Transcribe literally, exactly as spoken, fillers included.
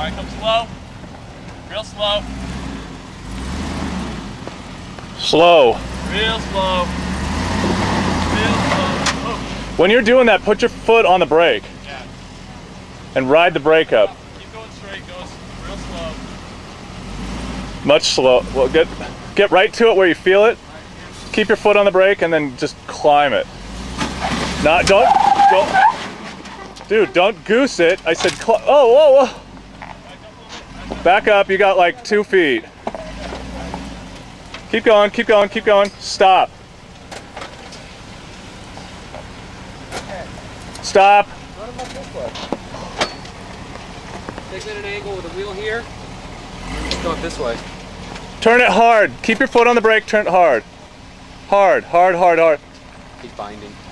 Alright, come slow. Real slow. Slow. Real slow. Real slow. Oh. When you're doing that, put your foot on the brake. Yeah. And ride the brake up. Keep going straight, go real slow. Much slow. Well, get get right to it where you feel it. Keep your foot on the brake and then just climb it. Not don't don't. Dude, don't goose it. I said, cl oh, whoa, whoa. Back up. You got like two feet. Keep going. Keep going. Keep going. Stop. Stop. Take it at an angle with the wheel here. Just go this way. Turn it hard. Keep your foot on the brake. Turn it hard. Hard, hard, hard, hard. Keep binding.